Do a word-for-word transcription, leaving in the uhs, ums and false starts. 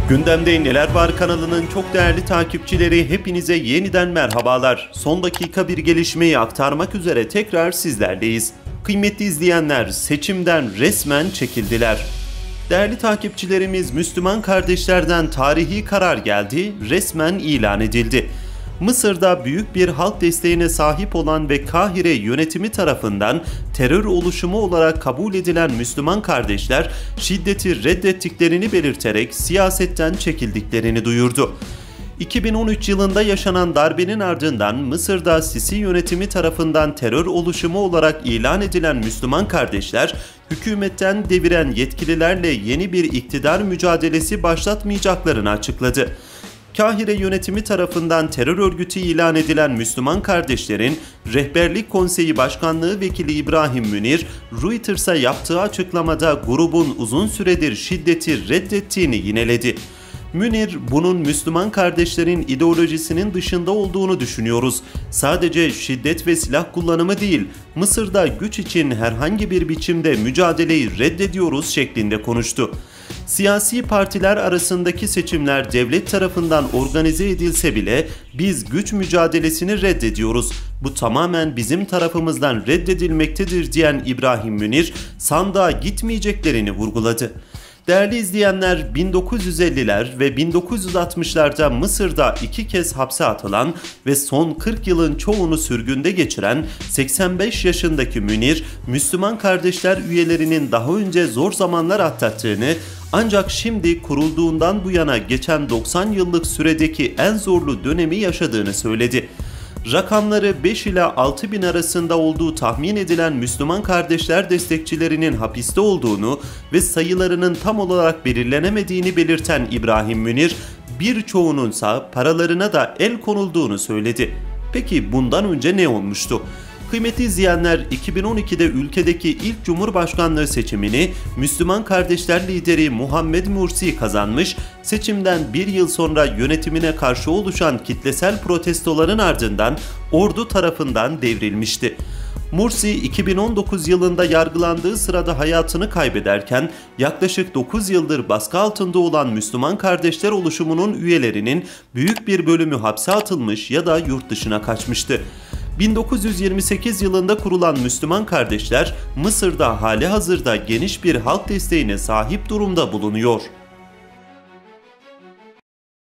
Gündemde Neler Var kanalının çok değerli takipçileri, hepinize yeniden merhabalar. Son dakika bir gelişmeyi aktarmak üzere tekrar sizlerleyiz. Kıymetli izleyenler, seçimden resmen çekildiler. Değerli takipçilerimiz, Müslüman kardeşlerden tarihi karar geldi, resmen ilan edildi. Mısır'da büyük bir halk desteğine sahip olan ve Kahire yönetimi tarafından terör oluşumu olarak kabul edilen Müslüman kardeşler şiddeti reddettiklerini belirterek siyasetten çekildiklerini duyurdu. iki bin on üç yılında yaşanan darbenin ardından Mısır'da Sisi yönetimi tarafından terör oluşumu olarak ilan edilen Müslüman kardeşler, hükümetten deviren yetkililerle yeni bir iktidar mücadelesi başlatmayacaklarını açıkladı. Kahire yönetimi tarafından terör örgütü ilan edilen Müslüman kardeşlerin Rehberlik Konseyi Başkanlığı Vekili İbrahim Münir, Reuters'a yaptığı açıklamada grubun uzun süredir şiddeti reddettiğini yineledi. Münir, bunun Müslüman kardeşlerin ideolojisinin dışında olduğunu düşünüyoruz. Sadece şiddet ve silah kullanımı değil, Mısır'da güç için herhangi bir biçimde mücadeleyi reddediyoruz şeklinde konuştu. Siyasi partiler arasındaki seçimler devlet tarafından organize edilse bile biz güç mücadelesini reddediyoruz. Bu tamamen bizim tarafımızdan reddedilmektedir diyen İbrahim Münir, sandığa gitmeyeceklerini vurguladı. Değerli izleyenler, bin dokuz yüz elliler ve bin dokuz yüz altmışlarda Mısır'da iki kez hapse atılan ve son kırk yılın çoğunu sürgünde geçiren seksen beş yaşındaki Münir, Müslüman kardeşler üyelerinin daha önce zor zamanlar atlattığını, ancak şimdi kurulduğundan bu yana geçen doksan yıllık süredeki en zorlu dönemi yaşadığını söyledi. Rakamları beş ila altı bin arasında olduğu tahmin edilen Müslüman kardeşler destekçilerinin hapiste olduğunu ve sayılarının tam olarak belirlenemediğini belirten İbrahim Münir, birçoğununsa paralarına da el konulduğunu söyledi. Peki bundan önce ne olmuştu? Kıymetli izleyenler, iki bin on ikide ülkedeki ilk Cumhurbaşkanlığı seçimini Müslüman kardeşler lideri Muhammed Mursi kazanmış, seçimden bir yıl sonra yönetimine karşı oluşan kitlesel protestoların ardından ordu tarafından devrilmişti. Mursi iki bin on dokuz yılında yargılandığı sırada hayatını kaybederken yaklaşık dokuz yıldır baskı altında olan Müslüman kardeşler oluşumunun üyelerinin büyük bir bölümü hapse atılmış ya da yurt dışına kaçmıştı. bin dokuz yüz yirmi sekiz yılında kurulan Müslüman kardeşler Mısır'da hali hazırda geniş bir halk desteğine sahip durumda bulunuyor.